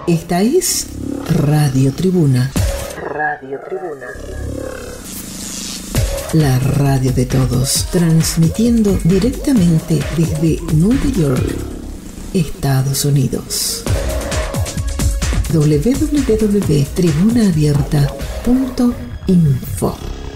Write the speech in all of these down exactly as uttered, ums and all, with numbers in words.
Esta es Radio Tribuna. Radio Tribuna. La radio de todos, transmitiendo directamente desde Nueva York, Estados Unidos. doble u doble u doble u punto tribuna abierta punto info.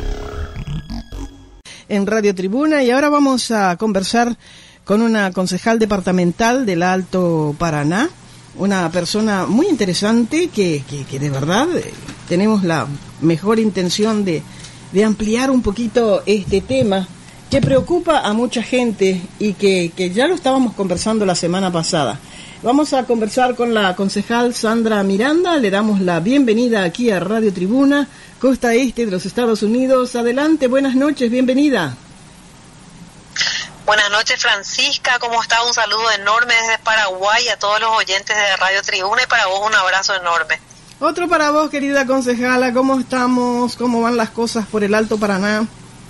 En Radio Tribuna, y ahora vamos a conversar con una concejal departamental del Alto Paraná, una persona muy interesante que, que, que de verdad eh, tenemos la mejor intención de, de ampliar un poquito este tema que preocupa a mucha gente y que, que ya lo estábamos conversando la semana pasada. Vamos a conversar con la concejal Sandra Miranda. Le damos la bienvenida aquí a Radio Tribuna, costa este de los Estados Unidos. Adelante, buenas noches, bienvenida. Buenas noches, Francisca, ¿cómo está? Un saludo enorme desde Paraguay a todos los oyentes de Radio Tribuna, y para vos un abrazo enorme. Otro para vos, querida concejala, ¿cómo estamos? ¿Cómo van las cosas por el Alto Paraná?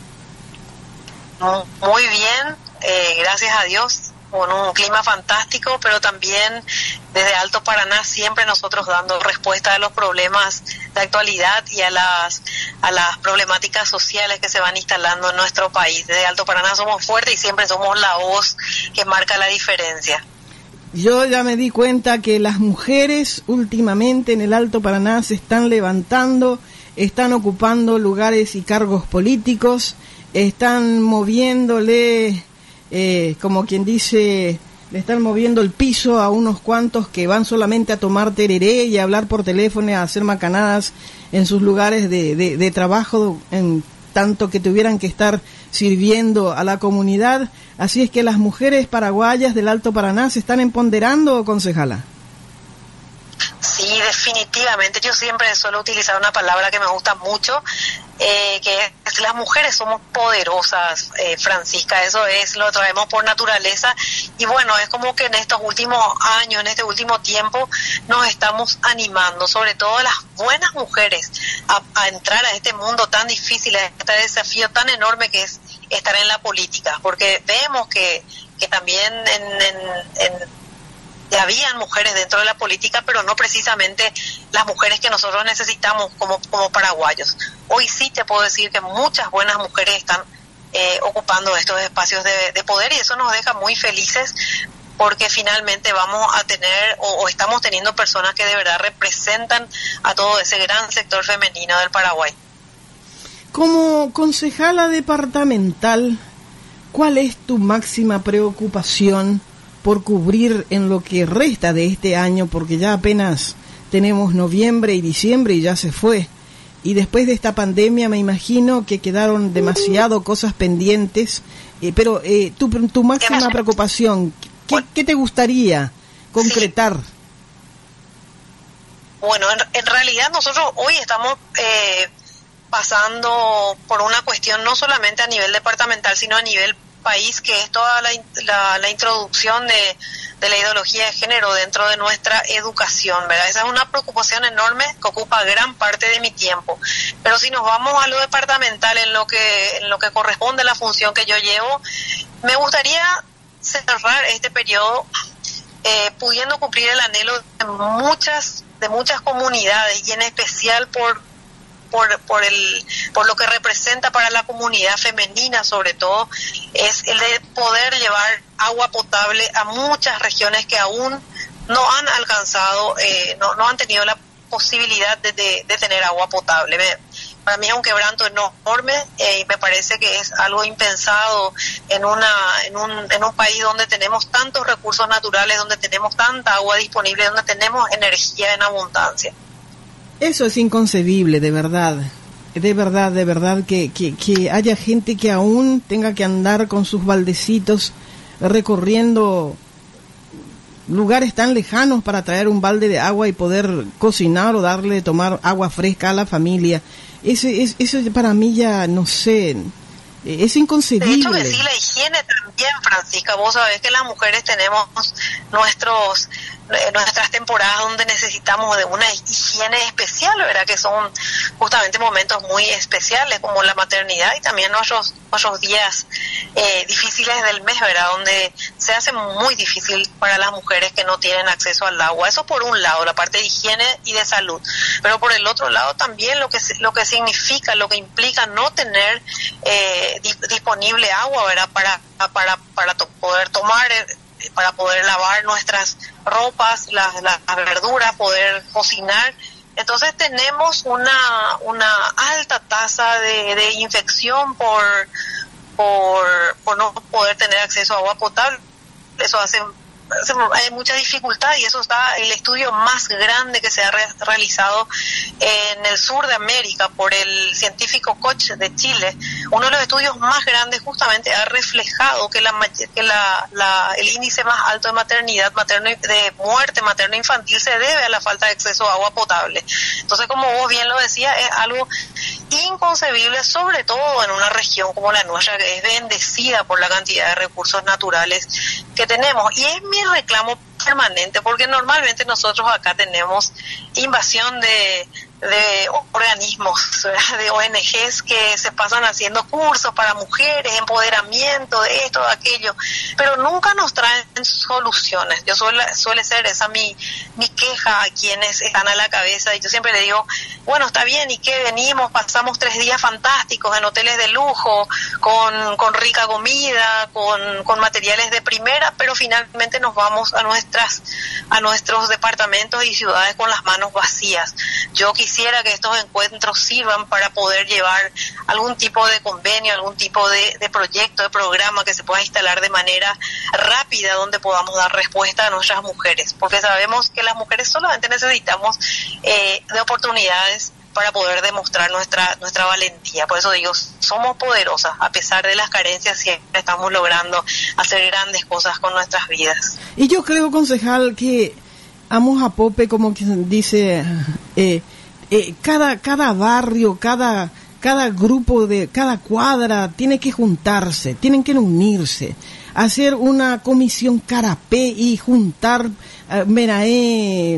Muy bien, eh, gracias a Dios, con un clima fantástico, pero también desde Alto Paraná siempre nosotros dando respuesta a los problemas de actualidad y a las a las problemáticas sociales que se van instalando en nuestro país. Desde Alto Paraná somos fuertes y siempre somos la voz que marca la diferencia. Yo ya me di cuenta que las mujeres últimamente en el Alto Paraná se están levantando, están ocupando lugares y cargos políticos, están moviéndole... Eh, como quien dice, le están moviendo el piso a unos cuantos que van solamente a tomar tereré y a hablar por teléfono, a hacer macanadas en sus lugares de, de, de trabajo, en tanto que tuvieran que estar sirviendo a la comunidad. Así es que las mujeres paraguayas del Alto Paraná se están empoderando, concejala. Sí, definitivamente. Yo siempre suelo utilizar una palabra que me gusta mucho, eh, que es las mujeres somos poderosas, eh, Francisca. Eso es, lo traemos por naturaleza. Y bueno, es como que en estos últimos años, en este último tiempo, nos estamos animando, sobre todo las buenas mujeres, a, a entrar a este mundo tan difícil, a este desafío tan enorme que es estar en la política. Porque vemos que, que también en... en, en habían mujeres dentro de la política, pero no precisamente las mujeres que nosotros necesitamos como, como paraguayos. Hoy sí te puedo decir que muchas buenas mujeres están eh, ocupando estos espacios de, de poder, y eso nos deja muy felices, porque finalmente vamos a tener o, o estamos teniendo personas que de verdad representan a todo ese gran sector femenino del Paraguay. Como concejala departamental, ¿cuál es tu máxima preocupación por cubrir en lo que resta de este año? Porque ya apenas tenemos noviembre y diciembre y ya se fue. Y después de esta pandemia me imagino que quedaron demasiado cosas pendientes. Eh, pero eh, tu, tu máxima preocupación, ¿qué, ¿qué te gustaría concretar? Sí. Bueno, en, en realidad nosotros hoy estamos eh, pasando por una cuestión no solamente a nivel departamental, sino a nivel país, que es toda la, la, la introducción de, de la ideología de género dentro de nuestra educación, ¿verdad? Esa es una preocupación enorme que ocupa gran parte de mi tiempo. Pero si nos vamos a lo departamental, en lo que en lo que corresponde a la función que yo llevo, me gustaría cerrar este periodo eh, pudiendo cumplir el anhelo de muchas de muchas comunidades, y en especial por Por, por el por lo que representa para la comunidad femenina, sobre todo, es el de poder llevar agua potable a muchas regiones que aún no han alcanzado, eh, no, no han tenido la posibilidad de, de, de tener agua potable. Me, para mí es un quebranto enorme, eh, y me parece que es algo impensado en una en un en un país donde tenemos tantos recursos naturales, donde tenemos tanta agua disponible, donde tenemos energía en abundancia. Eso es inconcebible, de verdad, de verdad, de verdad, que, que, que haya gente que aún tenga que andar con sus baldecitos recorriendo lugares tan lejanos para traer un balde de agua y poder cocinar o darle de tomar agua fresca a la familia. Ese, es, eso para mí ya, no sé, es inconcebible. De hecho que sí, la higiene también, Francisca. Vos sabés que las mujeres tenemos nuestros nuestras temporadas donde necesitamos de una higiene especial, ¿verdad? Que son justamente momentos muy especiales como la maternidad y también nuestros nuestros días eh, difíciles del mes, ¿verdad? Donde se hace muy difícil para las mujeres que no tienen acceso al agua. Eso por un lado, la parte de higiene y de salud. Pero por el otro lado también lo que lo que significa, lo que implica no tener eh, di- disponible agua, ¿verdad? Para para para to- poder tomar, eh, para poder lavar nuestras ropas, las, las verduras, poder cocinar. Entonces tenemos una una alta tasa de, de infección por por por no poder tener acceso a agua potable. Eso hace, hace hay mucha dificultad, y eso está el estudio más grande que se ha re, realizado en el sur de América por el científico Koch de Chile. Uno de los estudios más grandes justamente ha reflejado que la que la, la el índice más alto de maternidad, materno de muerte materno infantil se debe a la falta de acceso a agua potable. Entonces, como vos bien lo decías, es algo inconcebible, sobre todo en una región como la nuestra, que es bendecida por la cantidad de recursos naturales que tenemos. Y es mi reclamo permanente, porque normalmente nosotros acá tenemos invasión de de organismos, ¿verdad? De O N Ges que se pasan haciendo cursos para mujeres, empoderamiento de esto, de aquello, pero nunca nos traen soluciones. Yo suele, suele ser esa mi, mi queja a quienes están a la cabeza, y yo siempre le digo, bueno, está bien, ¿y qué? Venimos, pasamos tres días fantásticos en hoteles de lujo, con, con rica comida, con, con materiales de primera, pero finalmente nos vamos a nuestras, a nuestros departamentos y ciudades con las manos vacías. Yo quisiera Quisiera que estos encuentros sirvan para poder llevar algún tipo de convenio, algún tipo de, de proyecto, de programa que se pueda instalar de manera rápida, donde podamos dar respuesta a nuestras mujeres, porque sabemos que las mujeres solamente necesitamos eh, de oportunidades para poder demostrar nuestra nuestra valentía. Por eso digo, somos poderosas, a pesar de las carencias siempre estamos logrando hacer grandes cosas con nuestras vidas. Y yo creo, concejal, que amos a pope, como quien dice, eh, Eh, cada cada barrio, cada cada grupo de cada cuadra tiene que juntarse, tienen que unirse, hacer una comisión carapé y juntar, uh, merae,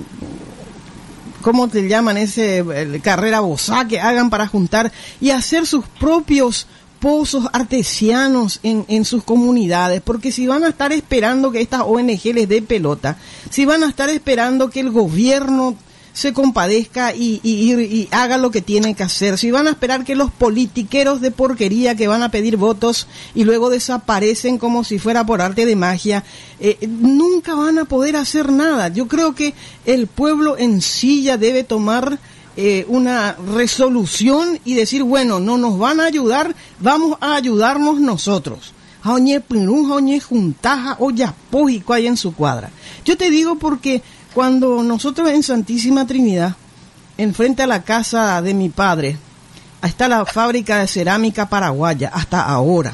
¿cómo te llaman ese el, carrera bozá que hagan para juntar y hacer sus propios pozos artesianos en, en sus comunidades? Porque si van a estar esperando que estas O N G les dé pelota, si van a estar esperando que el gobierno se compadezca y, y, y, y haga lo que tiene que hacer, si van a esperar que los politiqueros de porquería que van a pedir votos y luego desaparecen como si fuera por arte de magia, eh, nunca van a poder hacer nada. Yo creo que el pueblo en sí ya debe tomar eh, una resolución y decir, bueno, no nos van a ayudar, vamos a ayudarnos nosotros. Oye, pirun, oye, juntaja, oye, apójico ahí en su cuadra. Yo te digo porque cuando nosotros en Santísima Trinidad, enfrente a la casa de mi padre, está la fábrica de cerámica paraguaya, hasta ahora.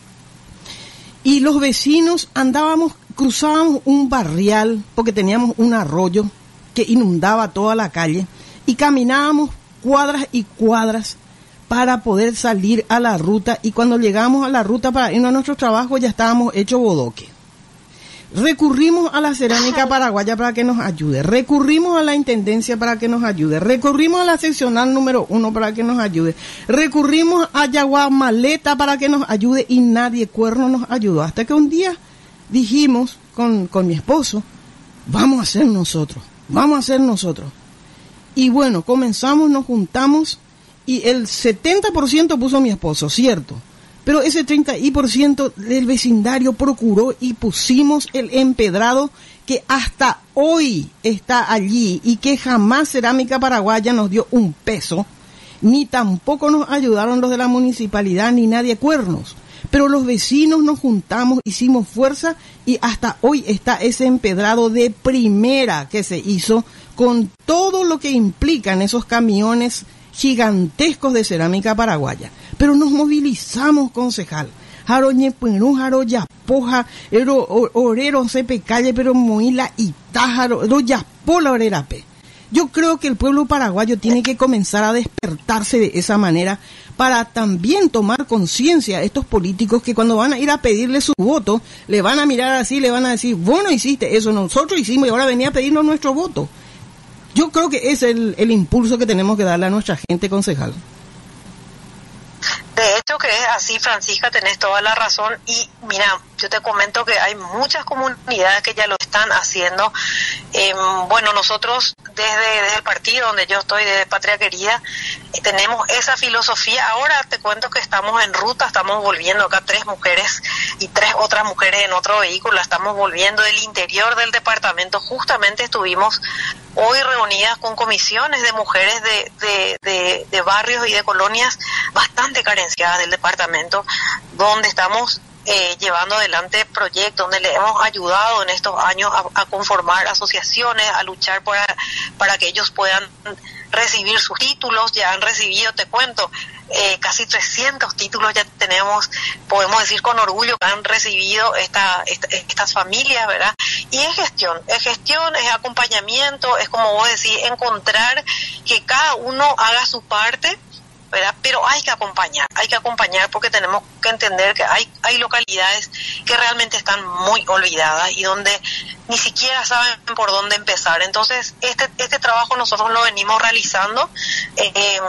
Y los vecinos andábamos, cruzábamos un barrial, porque teníamos un arroyo que inundaba toda la calle, y caminábamos cuadras y cuadras para poder salir a la ruta, y cuando llegamos a la ruta para irnos a nuestro trabajo ya estábamos hechos bodoque. Recurrimos a la cerámica paraguaya para que nos ayude, recurrimos a la intendencia para que nos ayude, recurrimos a la seccional número uno para que nos ayude, recurrimos a Yaguamaleta para que nos ayude, y nadie cuerno nos ayudó, hasta que un día dijimos con, con mi esposo, vamos a hacer nosotros, vamos a hacer nosotros. Y bueno, comenzamos, nos juntamos, y el setenta por ciento puso mi esposo, cierto, pero ese treinta por ciento del vecindario procuró y pusimos el empedrado que hasta hoy está allí, y que jamás Cerámica Paraguaya nos dio un peso, ni tampoco nos ayudaron los de la municipalidad, ni nadie cuernos. Pero los vecinos nos juntamos, hicimos fuerza, y hasta hoy está ese empedrado de primera que se hizo, con todo lo que implican esos camiones gigantescos de Cerámica Paraguaya. Pero nos movilizamos, concejal. Jaro ñepirú, jaro yapoja, ero orero sepe calle, pero moila y tájaro, ero yapola orerape. Yo creo que el pueblo paraguayo tiene que comenzar a despertarse de esa manera, para también tomar conciencia a estos políticos que cuando van a ir a pedirle su voto, le van a mirar así, le van a decir, vos no hiciste eso, nosotros hicimos y ahora venía a pedirnos nuestro voto. Yo creo que es el, el impulso que tenemos que darle a nuestra gente, concejal. De hecho, que es así, Francisca, tenés toda la razón. Y mira, yo te comento que hay muchas comunidades que ya lo están haciendo. Eh, bueno, nosotros desde, desde el partido donde yo estoy, desde Patria Querida, eh, tenemos esa filosofía. Ahora te cuento que estamos en ruta, estamos volviendo acá tres mujeres y tres otras mujeres en otro vehículo. Estamos volviendo del interior del departamento. Justamente estuvimos hoy reunidas con comisiones de mujeres de, de, de, de barrios y de colonias bastante carenciadas del departamento, donde estamos eh, llevando adelante proyectos, donde le hemos ayudado en estos años a, a conformar asociaciones, a luchar para, para que ellos puedan recibir sus títulos. Ya han recibido, te cuento, eh, casi trescientos títulos ya tenemos, podemos decir con orgullo que han recibido esta, esta, estas familias, ¿verdad? Y es gestión, es gestión, es acompañamiento, es como vos decís, encontrar que cada uno haga su parte, ¿verdad? Pero hay que acompañar, hay que acompañar porque tenemos que entender que hay, hay localidades que realmente están muy olvidadas y donde ni siquiera saben por dónde empezar. Entonces, este, este trabajo nosotros lo venimos realizando eh,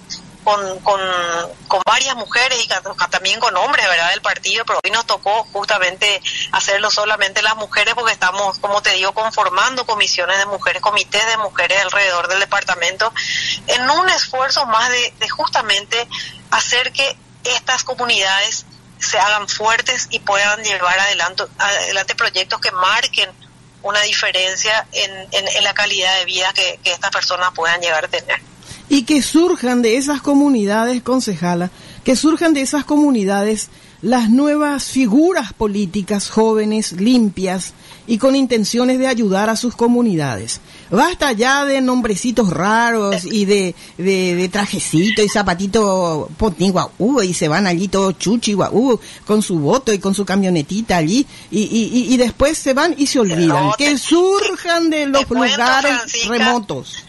con, con, con varias mujeres y también con hombres, ¿verdad?, del partido, pero hoy nos tocó justamente hacerlo solamente las mujeres porque estamos, como te digo, conformando comisiones de mujeres, comités de mujeres alrededor del departamento, en un esfuerzo más de, de justamente hacer que estas comunidades se hagan fuertes y puedan llevar adelante, adelante proyectos que marquen una diferencia en, en, en la calidad de vida que, que estas personas puedan llegar a tener. Y que surjan de esas comunidades, concejala, que surjan de esas comunidades las nuevas figuras políticas jóvenes, limpias y con intenciones de ayudar a sus comunidades. Basta ya de nombrecitos raros y de, de, de trajecito y zapatito potín guau, y se van allí todo chuchi guau, con su voto y con su camionetita allí, y, y, y después se van y se olvidan. No, te, que surjan de los lugares Francisca, remotos.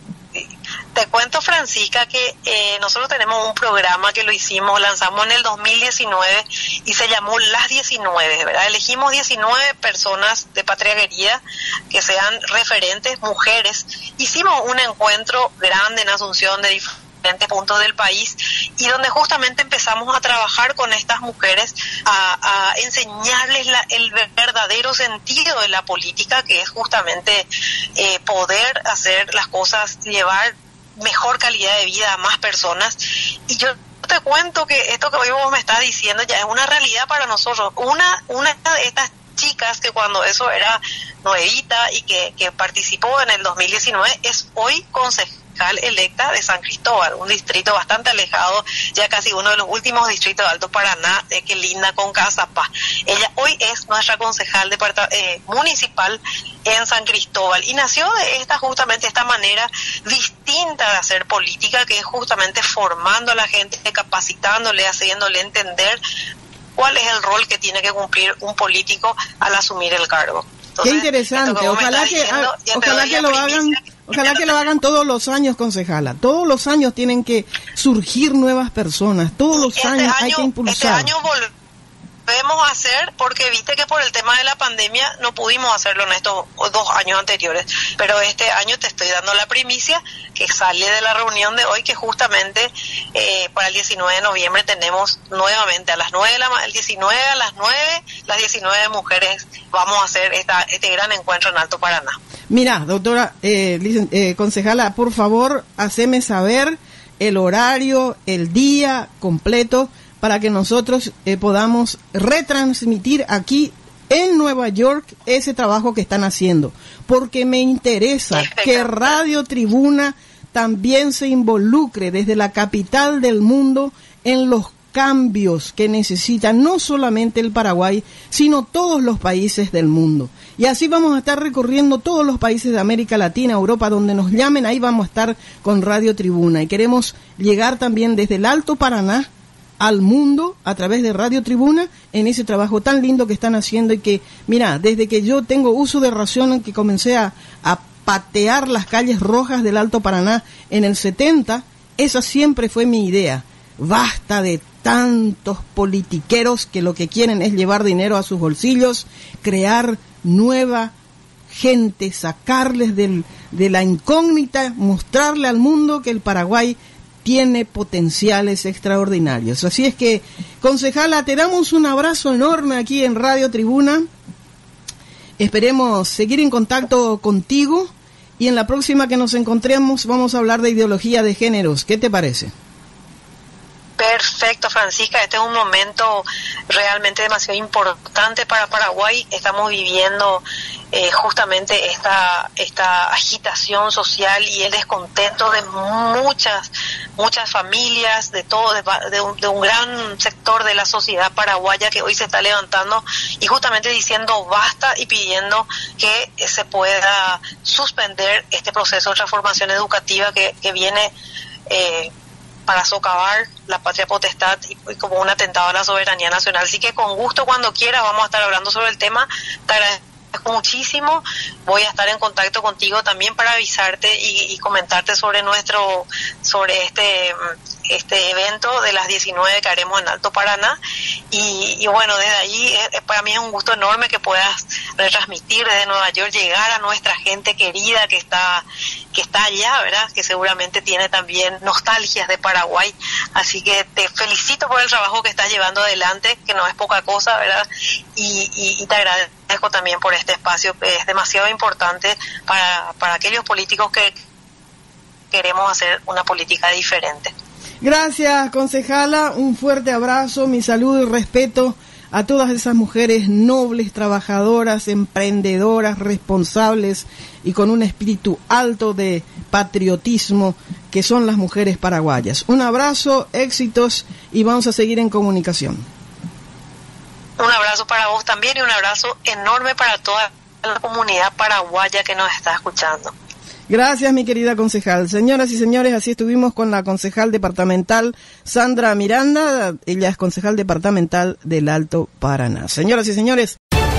Te cuento, Francisca, que eh, nosotros tenemos un programa que lo hicimos, lanzamos en el dos mil diecinueve y se llamó Las diecinueve, ¿verdad? Elegimos diecinueve personas de Patria Querida que sean referentes, mujeres. Hicimos un encuentro grande en Asunción de diferentes puntos del país y donde justamente empezamos a trabajar con estas mujeres, a, a enseñarles la, el verdadero sentido de la política, que es justamente eh, poder hacer las cosas, llevar mejor calidad de vida a más personas. Y yo te cuento que esto que hoy vos me estás diciendo ya es una realidad para nosotros. Una, una de estas chicas que cuando eso era nuevita y que, que participó en el dos mil diecinueve es hoy concejal electa de San Cristóbal, un distrito bastante alejado, ya casi uno de los últimos distritos de Alto Paraná, de que linda con Casapá. Ella hoy es nuestra concejal de, eh, municipal en San Cristóbal y nació de esta justamente esta manera distinta de hacer política, que es justamente formando a la gente, capacitándole, haciéndole entender cuál es el rol que tiene que cumplir un político al asumir el cargo. Entonces, qué interesante, ojalá que, diciendo, ah, ojalá que lo hagan, ojalá que lo hagan todos los años, concejala. Todos los años tienen que surgir nuevas personas, todos los este años año, hay que impulsar. Este año volvemos a hacer, porque viste que por el tema de la pandemia no pudimos hacerlo en estos dos años anteriores, pero este año te estoy dando la primicia que sale de la reunión de hoy, que justamente eh, para el diecinueve de noviembre tenemos nuevamente a las nueve de la el diecinueve a las nueve, las diecinueve mujeres vamos a hacer esta, este gran encuentro en Alto Paraná. Mira, doctora, eh, eh, concejala, por favor, haceme saber el horario, el día completo, para que nosotros eh, podamos retransmitir aquí en Nueva York ese trabajo que están haciendo, porque me interesa que Radio Tribuna también se involucre desde la capital del mundo en los cambios que necesita no solamente el Paraguay, sino todos los países del mundo. Y así vamos a estar recorriendo todos los países de América Latina, Europa, donde nos llamen, ahí vamos a estar con Radio Tribuna. Y queremos llegar también desde el Alto Paraná al mundo a través de Radio Tribuna en ese trabajo tan lindo que están haciendo y que, mira, desde que yo tengo uso de razón, que comencé a, a patear las calles rojas del Alto Paraná en el setenta, esa siempre fue mi idea. Basta de tantos politiqueros que lo que quieren es llevar dinero a sus bolsillos, crear nueva gente, sacarles del, de la incógnita, mostrarle al mundo que el Paraguay tiene potenciales extraordinarios. Así es que, concejala, te damos un abrazo enorme aquí en Radio Tribuna. Esperemos seguir en contacto contigo y en la próxima que nos encontremos vamos a hablar de ideología de géneros. ¿Qué te parece? Perfecto, Francisca. Este es un momento realmente demasiado importante para Paraguay. Estamos viviendo eh, justamente esta esta agitación social y el descontento de muchas muchas familias, de todo, de, de, un, de un gran sector de la sociedad paraguaya que hoy se está levantando y justamente diciendo basta y pidiendo que se pueda suspender este proceso de transformación educativa que, que viene eh, para socavar la patria potestad y, y como un atentado a la soberanía nacional. Así que con gusto, cuando quieras, vamos a estar hablando sobre el tema. Te agradezco muchísimo. Voy a estar en contacto contigo también para avisarte y, y comentarte sobre nuestro, sobre este este evento de las diecinueve que haremos en Alto Paraná. Y, y bueno, desde allí eh, para mí es un gusto enorme que puedas retransmitir desde Nueva York, llegar a nuestra gente querida que está que está allá, ¿verdad? Que seguramente tiene también nostalgias de Paraguay. Así que te felicito por el trabajo que estás llevando adelante, que no es poca cosa, ¿verdad? Y, y, y te agradezco también por este espacio que es demasiado importante para, para aquellos políticos que queremos hacer una política diferente. Gracias, concejala. Un fuerte abrazo, mi saludo y respeto a todas esas mujeres nobles, trabajadoras, emprendedoras, responsables y con un espíritu alto de patriotismo que son las mujeres paraguayas. Un abrazo, éxitos y vamos a seguir en comunicación. Un abrazo para vos también y un abrazo enorme para toda la comunidad paraguaya que nos está escuchando. Gracias, mi querida concejal. Señoras y señores, así estuvimos con la concejal departamental Sandra Miranda. Ella es concejal departamental del Alto Paraná. Señoras y señores.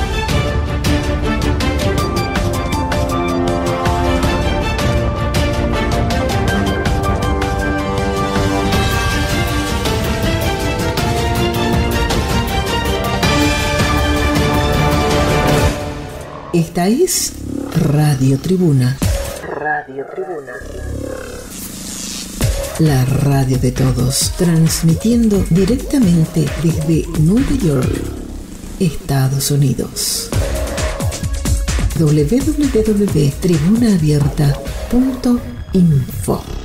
Esta es Radio Tribuna. Radio Tribuna. La radio de todos, transmitiendo directamente desde Nueva York, Estados Unidos. doble u doble u doble u punto tribuna abierta punto info